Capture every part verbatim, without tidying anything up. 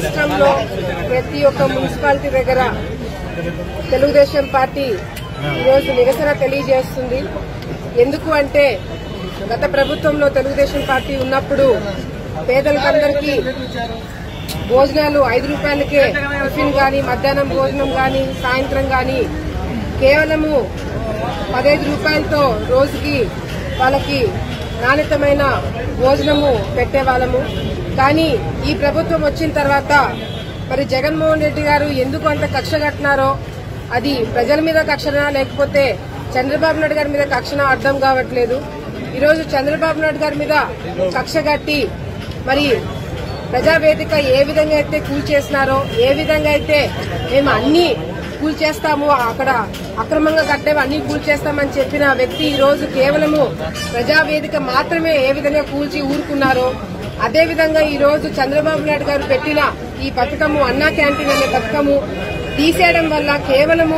రాష్ట్రంలో ప్రతి ఒక్క మున్సిపాలిటీ దగ్గర తెలుగుదేశం పార్టీ ఈరోజు నిరసన తెలియజేస్తుంది. ఎందుకు అంటే గత ప్రభుత్వంలో తెలుగుదేశం పార్టీ ఉన్నప్పుడు పేదలకందరికీ భోజనాలు ఐదు రూపాయలకే టిఫిన్ గాని, మధ్యాహ్నం భోజనం గాని, సాయంత్రం గాని కేవలము పదహైదు రూపాయలతో రోజుకి వాళ్ళకి నాణ్యతమైన భోజనము పెట్టేవాళ్ళము. కానీ ఈ ప్రభుత్వం వచ్చిన తర్వాత మరి జగన్మోహన్ రెడ్డి గారు ఎందుకు అంత కక్ష కట్టినారో, అది ప్రజల మీద కక్షనా లేకపోతే చంద్రబాబు నాయుడు గారి మీద కక్షనా అర్థం కావట్లేదు. ఈరోజు చంద్రబాబు నాయుడు గారి మీద కక్ష కట్టి మరి ప్రజావేదిక ఏ విధంగా అయితే కూల్చేసినారో, ఏ విధంగా అయితే మేము అన్ని కూల్చేస్తాము, అక్కడ అక్రమంగా కట్టేవి అన్ని కూల్చేస్తామని చెప్పిన వ్యక్తి ఈ రోజు కేవలము ప్రజావేదిక మాత్రమే ఏ విధంగా కూల్చి ఊరుకున్నారో, అదేవిధంగా ఈ రోజు చంద్రబాబు నాయుడు గారు పెట్టిన ఈ పథకము అన్నా క్యాంటీన్ అనే పథకము తీసేయడం వల్ల కేవలము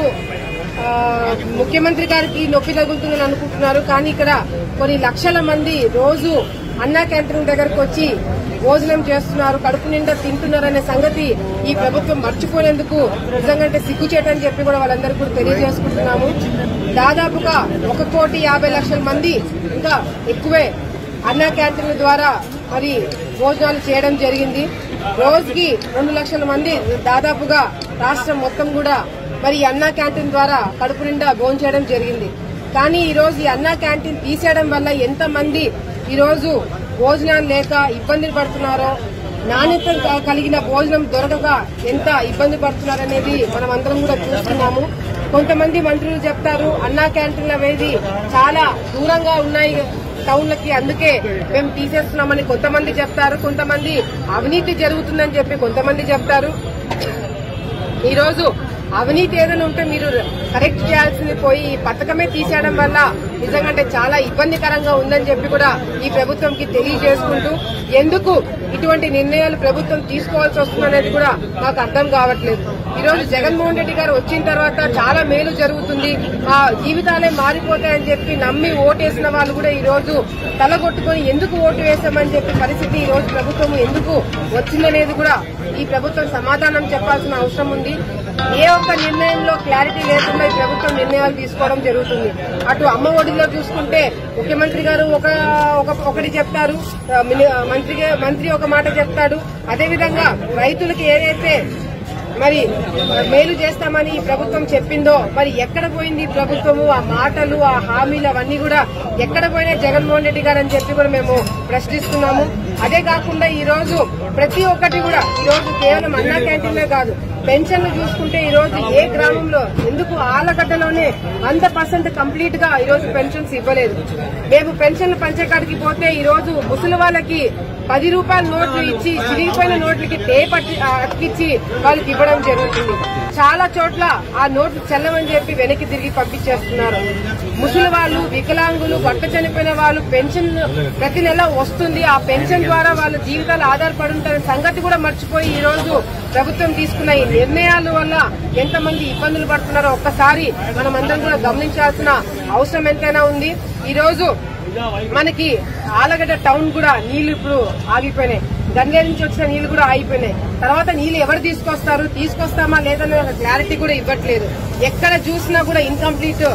ముఖ్యమంత్రి గారికి నొప్పి తగులుతుందని అనుకుంటున్నారు. కానీ ఇక్కడ కొన్ని లక్షల మంది రోజు అన్నా క్యాంటీన్ దగ్గరకు వచ్చి భోజనం చేస్తున్నారు, కడుపు నిండా తింటున్నారనే సంగతి ఈ ప్రభుత్వం మర్చిపోయినందుకు నిజంగా సిగ్గుచేటని చెప్పి కూడా వాళ్ళందరికీ కూడా తెలియజేసుకుంటున్నాము. దాదాపుగా ఒక కోటి యాభై లక్షల మంది ఇంకా ఎక్కువే అన్నా క్యాంటీన్ల ద్వారా మరి భోజనాలు చేయడం జరిగింది. రోజుకి రెండు లక్షల మంది దాదాపుగా రాష్ట్రం మొత్తం కూడా మరి అన్నా క్యాంటీన్ ద్వారా కడుపు నిండా భోజనం చేయడం జరిగింది. కానీ ఈ రోజు ఈ అన్నా క్యాంటీన్ తీసేయడం వల్ల ఎంతమంది ఈ రోజు భోజనాలు లేక ఇబ్బందులు పడుతున్నారో, నాణ్యత కలిగిన భోజనం దొరకక ఎంత ఇబ్బంది పడుతున్నారనేది మనం అందరం కూడా చూస్తున్నాము. కొంతమంది మంత్రులు చెప్తారు అన్నా క్యాంటీన్లు అనేది చాలా దూరంగా ఉన్నాయి టౌన్లకి, అందుకే మేము తీసేస్తున్నామని కొంతమంది చెప్తారు. కొంతమంది అవినీతి జరుగుతుందని చెప్పి కొంతమంది చెప్తారు. ఈరోజు అవినీతి ఏదైనా ఉంటే మీరు కరెక్ట్ చేయాల్సింది పోయి ఈ పథకమే తీసేయడం వల్ల నిజంగా చాలా ఇబ్బందికరంగా ఉందని చెప్పి కూడా ఈ ప్రభుత్వంకి తెలియజేసుకుంటూ ఎందుకు ఇటువంటి నిర్ణయాలు ప్రభుత్వం తీసుకోవాల్సి వస్తుందనేది కూడా నాకు అర్థం కావట్లేదు. ఈ రోజు జగన్మోహన్ రెడ్డి గారు వచ్చిన తర్వాత చాలా మేలు జరుగుతుంది, ఆ జీవితాలే మారిపోతాయని చెప్పి నమ్మి ఓటేసిన వాళ్ళు కూడా ఈ రోజు తలగొట్టుకుని ఎందుకు ఓటు వేస్తామని చెప్పి పరిస్థితి ఈ రోజు ప్రభుత్వం ఎందుకు వచ్చిందనేది కూడా ఈ ప్రభుత్వం సమాధానం చెప్పాల్సిన అవసరం ఉంది. ఏ ఒక్క నిర్ణయంలో క్లారిటీ లేకుండా ఈ ప్రభుత్వం నిర్ణయాలు తీసుకోవడం జరుగుతుంది. అటు అమ్మ ఒడిలో చూసుకుంటే ముఖ్యమంత్రి గారు ఒక ఒకటి చెప్తారు, మంత్రి మంత్రి ఒక మాట చెప్తాడు. అదేవిధంగా రైతులకు ఏదైతే మరి మేలు చేస్తామని ప్రభుత్వం చెప్పిందో మరి ఎక్కడ పోయింది ఈ ప్రభుత్వము? ఆ మాటలు, ఆ హామీలు అవన్నీ కూడా ఎక్కడ పోయినా జగన్మోహన్ రెడ్డి గారు అని చెప్పి కూడా మేము ప్రశ్నిస్తున్నాము. అదే కాకుండా ఈ రోజు ప్రతి ఒక్కటి కూడా ఈ రోజు కేవలం అన్నా క్యాంటీన్లే కాదు, పెన్షన్లు చూసుకుంటే ఈ రోజు ఏ గ్రామంలో ఎందుకు ఆలగడ్డలోనే వంద పర్సెంట్ కంప్లీట్ గా ఈ రోజు పెన్షన్స్ ఇవ్వలేదు. మేము పెన్షన్లు పంచేకాడికి పోతే ఈ రోజు ముసలి వాళ్ళకి పది రూపాయల నోట్లు ఇచ్చి చిరిగిపోయిన నోట్లకి టేప్ అతికిచ్చి వాళ్ళకి ఇవ్వడం జరుగుతుంది. చాలా చోట్ల ఆ నోట్లు చెల్లమని చెప్పి వెనక్కి తిరిగి పంపించేస్తున్నారు. ముసలి వాళ్ళు, వికలాంగులు, భర్త చనిపోయిన వాళ్ళు పెన్షన్ ప్రతి నెల వస్తుంది, ఆ పెన్షన్ ద్వారా వాళ్ళ జీవితాలు ఆధారపడి ఉంటారనే సంగతి కూడా మర్చిపోయి ఈ రోజు ప్రభుత్వం తీసుకున్న ఈ నిర్ణయాల వల్ల ఎంతమంది ఇబ్బందులు పడుతున్నారో ఒక్కసారి మనం అందరం కూడా గమనించాల్సిన అవసరం ఎంతైనా ఉంది. ఈ రోజు మనకి ఆలగడ్డ టౌన్ కూడా నీళ్లు ఇప్పుడు ఆగిపోయినాయి, గన్నే నుంచి వచ్చిన నీళ్లు కూడా ఆగిపోయినాయి. తర్వాత నీళ్లు ఎవరు తీసుకొస్తారు, తీసుకొస్తామా లేదనే క్లారిటీ కూడా ఇవ్వట్లేదు. ఎక్కడ చూసినా కూడా ఇన్కంప్లీట్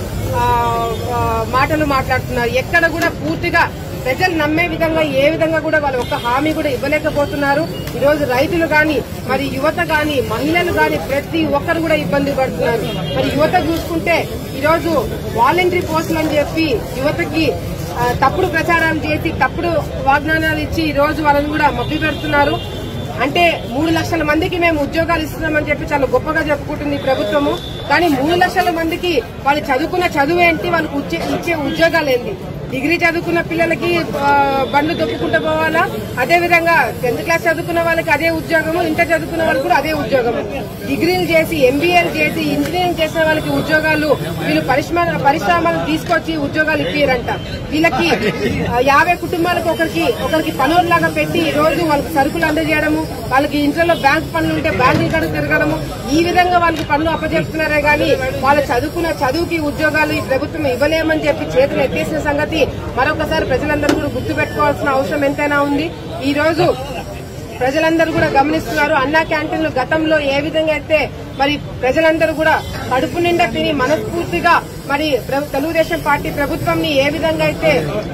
మాటలు మాట్లాడుతున్నారు. ఎక్కడ కూడా పూర్తిగా ప్రజలు నమ్మే విధంగా ఏ విధంగా కూడా వాళ్ళు ఒక్క హామీ కూడా ఇవ్వలేకపోతున్నారు. ఈ రోజు రైతులు గాని, మరి యువత గాని, మహిళలు గాని ప్రతి ఒక్కరు కూడా ఇబ్బంది పడుతున్నారు. మరి యువత చూసుకుంటే ఈ రోజు వాలంటరీ పోస్టులు అని చెప్పి యువతకి తప్పుడు ప్రచారాలు చేసి తప్పుడు వాగ్దానాలు ఇచ్చి ఈ రోజు వాళ్ళని కూడా మభ్య పెడుతున్నారు. అంటే మూడు లక్షల మందికి మేము ఉద్యోగాలు ఇస్తున్నామని చెప్పి చాలా గొప్పగా చెప్పుకుంటుంది ఈ ప్రభుత్వము. కానీ మూడు లక్షల మందికి వాళ్ళు చదువుకున్న చదువు ఏంటి, వాళ్ళకి ఇచ్చే ఉద్యోగాలు ఏంటి? డిగ్రీ చదువుకున్న పిల్లలకి బండ్లు దొక్కుకుంటూ పోవాలా, అదేవిధంగా టెన్త్ క్లాస్ చదువుకున్న వాళ్ళకి అదే ఉద్యోగము, ఇంటర్ చదువుకున్న వాళ్ళకి కూడా అదే ఉద్యోగము. డిగ్రీలు చేసి ఎంబీఏలు చేసి ఇంజనీరింగ్ చేసిన వాళ్ళకి ఉద్యోగాలు వీళ్ళు పరిశ్రమలు తీసుకొచ్చి ఉద్యోగాలు ఇప్పారంట. వీళ్ళకి యాభై కుటుంబాలకు ఒకరికి ఒకరికి పనులాగా పెట్టి ఈ రోజు వాళ్ళకి సరుకులు అందజేయడము, వాళ్ళకి ఇంట్లో బ్యాంక్ పనులు ఉంటే బ్యాంకులు కడుగు తిరగడము, ఈ విధంగా వాళ్ళకి పనులు అప్పచెప్తున్నారే గానీ వాళ్ళు చదువుకున్న చదువుకి ఉద్యోగాలు ఈ ప్రభుత్వం ఇవ్వలేమని చెప్పి చేతులు ఎత్తేసిన సంగతి మరొకసారి ప్రజలందరూ కూడా గుర్తు పెట్టుకోవాల్సిన అవసరం ఎంతైనా ఉంది. ఈ రోజు ప్రజలందరూ కూడా గమనిస్తున్నారు. అన్నా క్యాంటీన్లు గతంలో ఏ విధంగా అయితే మరి ప్రజలందరూ కూడా కడుపు నిండా తిని మనస్ఫూర్తిగా మరి తెలుగుదేశం పార్టీ ప్రభుత్వంని ఏ విధంగా అయితే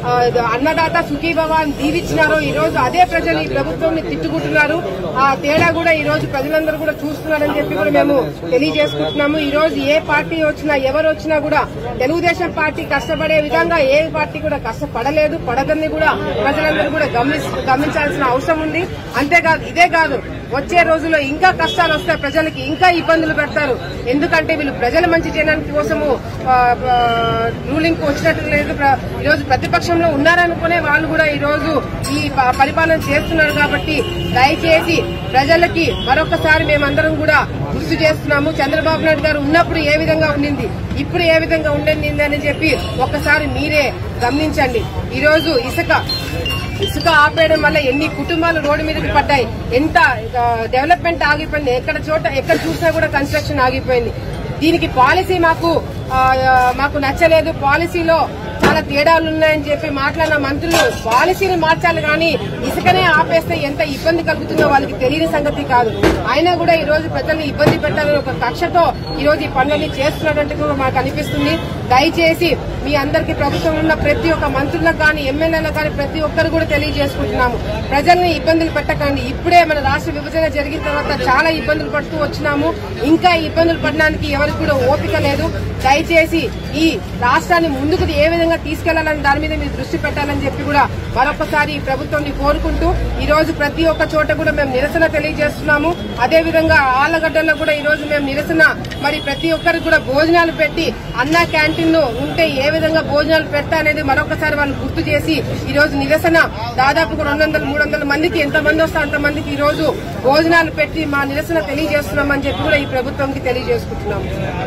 అన్నదాత సుఖీభవ అని దీవించినారో ఈ రోజు అదే ప్రజలు ఈ ప్రభుత్వాన్ని తిట్టుకుంటున్నారు. ఆ తేడా కూడా ఈ రోజు ప్రజలందరూ కూడా చూస్తున్నారని చెప్పి కూడా మేము తెలియజేసుకుంటున్నాము. ఈ రోజు ఏ పార్టీ వచ్చినా ఎవరు వచ్చినా కూడా తెలుగుదేశం పార్టీ కష్టపడే విధంగా ఏ పార్టీ కూడా కష్టపడలేదు, పడదని కూడా ప్రజలందరూ కూడా గమనించాల్సిన అవసరం ఉంది. అంతేకాదు ఇదే కాదు వచ్చే రోజుల్లో ఇంకా కష్టాలు వస్తాయి, ప్రజలకి ఇంకా ఇబ్బందులు పెడతారు. ఎందుకంటే వీళ్ళు ప్రజల మంచి చేయడానికి కోసము రూలింగ్ కు వచ్చినట్టు లేదు. ఈ రోజు ప్రతిపక్షంలో ఉన్నారనుకునే వాళ్ళు కూడా ఈ రోజు ఈ పరిపాలన చేస్తున్నారు. కాబట్టి దయచేసి ప్రజలకి మరొకసారి మేమందరం కూడా గుర్తు చేస్తున్నాము. చంద్రబాబు నాయుడు గారు ఉన్నప్పుడు ఏ విధంగా ఉండింది, ఇప్పుడు ఏ విధంగా ఉండింది అని చెప్పి ఒక్కసారి మీరే గమనించండి. ఈ రోజు ఇసుక ఇసుక ఆపేయడం వల్ల ఎన్ని కుటుంబాలు రోడ్డు మీదకి పడ్డాయి, ఎంత డెవలప్మెంట్ ఆగిపోయింది, ఎక్కడ చోట ఎక్కడ చూసినా కూడా కన్స్ట్రక్షన్ ఆగిపోయింది. దీనికి పాలసీ మాకు మాకు నచ్చలేదు, పాలసీలో చాలా తేడాలు ఉన్నాయని చెప్పి మాట్లాడిన మంత్రులు పాలసీని మార్చాలి కానీ ఇసుకనే ఆపేస్తే ఎంత ఇబ్బంది కలుగుతుందో వాళ్ళకి తెలియని సంగతి కాదు. అయినా కూడా ఈ రోజు ప్రజల్ని ఇబ్బంది పెట్టాలని ఒక కక్షతో ఈ రోజు ఈ పనులన్నీ చేస్తున్నట్టు కూడా మాకు అనిపిస్తుంది. దయచేసి మీ అందరికీ ప్రభుత్వం ఉన్న ప్రతి ఒక్క మంత్రులకు కానీ ఎమ్మెల్యేలకు కానీ ప్రతి ఒక్కరు కూడా తెలియజేసుకుంటున్నాము, ప్రజల్ని ఇబ్బందులు పెట్టకండి. ఇప్పుడే మన రాష్ట్ర విభజన జరిగిన తర్వాత చాలా ఇబ్బందులు పడుతూ వచ్చినాము, ఇంకా ఇబ్బందులు పడడానికి ఎవరికి కూడా ఓపిక లేదు. దయచేసి ఈ రాష్ట్రాన్ని ముందుకు ఏ విధంగా తీసుకెళ్లాలని దాని మీద మీరు దృష్టి పెట్టాలని చెప్పి కూడా మరొకసారి ఈ ప్రభుత్వాన్ని కోరుకుంటూ ఈ రోజు ప్రతి ఒక్క చోట కూడా మేము నిరసన తెలియజేస్తున్నాము. అదేవిధంగా ఆళ్లగడ్డల్లో కూడా ఈ రోజు మేము నిరసన మరి ప్రతి ఒక్కరికి కూడా భోజనాలు పెట్టి అన్నా క్యాంటీన్ ఉంటే ఏ విధంగా భోజనాలు పెడతా అనేది మరొకసారి వాళ్ళు గుర్తు చేసి ఈ రోజు నిరసన దాదాపు రెండు వందల మూడు వందల మందికి ఎంతమంది వస్తే అంతమందికి ఈ రోజు భోజనాలు పెట్టి మా నిరసన తెలియజేస్తున్నామని చెప్పి కూడా ఈ ప్రభుత్వంకి తెలియజేసుకుంటున్నాము.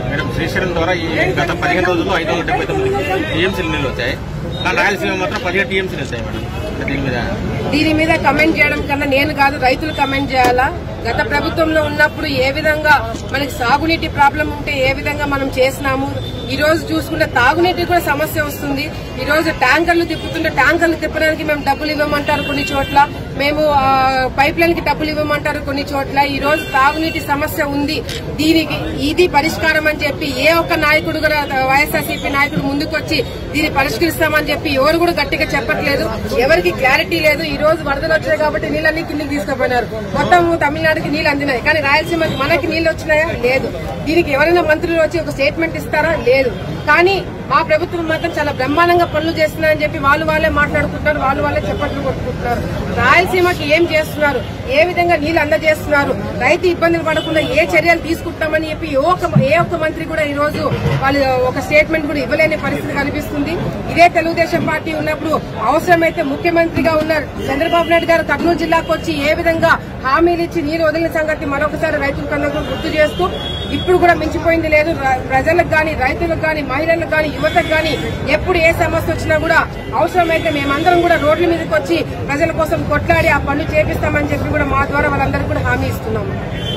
గత పదిహేను రోజుల్లో ఐదు వందల డెబ్బై తొమ్మిది టీఎంసీలు నీళ్ళు వచ్చాయి, రాయలసీమ మాత్రం పదిహేడు టీఎంసీలు వచ్చాయి మేడం. దీని మీద దీని మీద కమెంట్ చేయడం కన్నా నేను కాదు రైతులు కమెంట్ చేయాలా. గత ప్రభుత్వంలో ఉన్నప్పుడు ఏ విధంగా మనకి సాగునీటి ప్రాబ్లం ఉంటే ఏ విధంగా మనం చేసినాము, ఈ రోజు చూసుకుంటే తాగునీటి కూడా సమస్య వస్తుంది. ఈ రోజు ట్యాంకర్లు తిప్పుతుంటే ట్యాంకర్లు తిప్పడానికి మేము డబ్బులు ఇవ్వమంటారు కొన్ని చోట్ల, మేము పైప్ లైన్ కి డబ్బులు ఇవ్వమంటారు కొన్ని చోట్ల. ఈ రోజు తాగునీటి సమస్య ఉంది, దీనికి ఇది పరిష్కారం అని చెప్పి ఏ ఒక్క నాయకుడు కూడా వైఎస్ఆర్సీపీ నాయకుడు ముందుకొచ్చి దీన్ని పరిష్కరిస్తామని చెప్పి ఎవరు కూడా గట్టిగా చెప్పట్లేదు, ఎవరికి క్లారిటీ లేదు. ఈ రోజు వరదలు వచ్చాయి కాబట్టి నీళ్ళన్నీ కిందికి తీసుకుపోయినారు, మొత్తం తమిళనాడుకి నీళ్లు అందినాయి, కానీ రాయలసీమకి మనకి నీళ్లు వచ్చినాయా? లేదు. దీనికి ఎవరైనా మంత్రులు వచ్చి ఒక స్టేట్మెంట్ ఇస్తారా? లేదు. కానీ మా ప్రభుత్వం మాత్రం చాలా బ్రహ్మాండంగా పనులు చేస్తున్నారని చెప్పి వాళ్ళు వాళ్ళే మాట్లాడుకుంటారు, వాళ్ళు వాళ్ళే చెప్పట్లు కొట్టుకుంటున్నారు. రాయలసీమకి ఏం చేస్తున్నారు, ఏ విధంగా నీళ్లు అందజేస్తున్నారు, రైతు ఇబ్బందులు పడకుండా ఏ చర్యలు తీసుకుంటామని చెప్పి ఏ ఒక్క మంత్రి కూడా ఈ రోజు వాళ్ళు ఒక స్టేట్మెంట్ కూడా ఇవ్వలేని పరిస్థితి కనిపిస్తుంది. ఇదే తెలుగుదేశం పార్టీ ఉన్నప్పుడు అవసరమైతే ముఖ్యమంత్రిగా ఉన్న చంద్రబాబు నాయుడు గారు కర్నూలు జిల్లాకు వచ్చి ఏ విధంగా హామీలు ఇచ్చి నీరు వదిలిన సంగతి మరొకసారి రైతులకు గుర్తు చేస్తూ ఇప్పుడు కూడా మించిపోయింది లేదు. ప్రజలకు గాని రైతులకు గాని మహిళలకు గాని యువతకు గాని ఎప్పుడు ఏ సమస్య వచ్చినా కూడా అవసరమైతే మేమందరం కూడా రోడ్ల మీదకి వచ్చి ప్రజల కోసం కొట్లాడి ఆ పనులు చేపిస్తామని చెప్పి కూడా మా ద్వారా వాళ్ళందరికీ కూడా హామీ ఇస్తున్నాము.